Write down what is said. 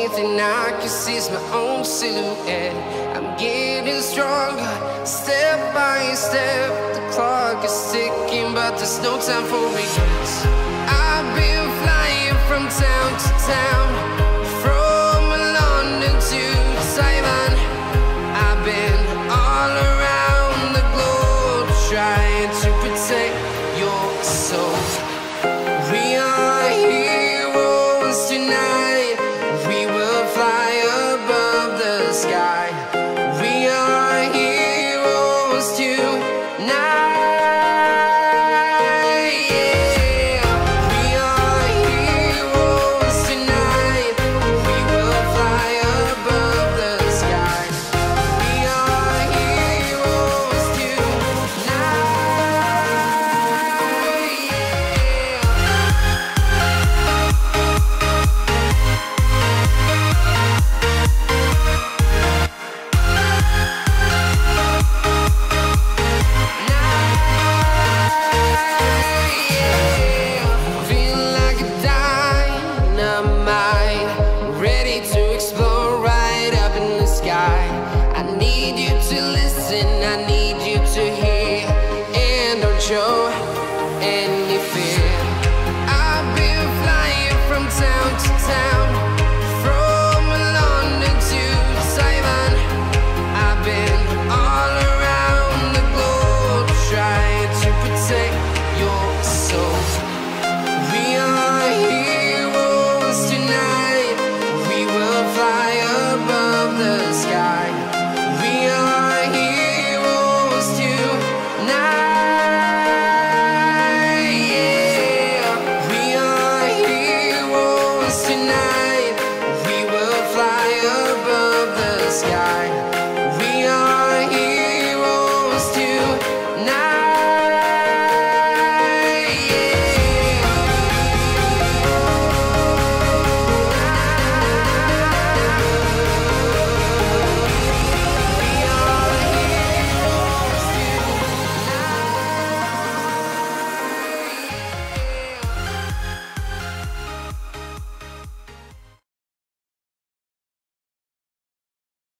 only thing I can see is my own silhouette. I'm getting stronger, step by step. The clock is ticking, but there's no time for regrets. I've been flying from town to town,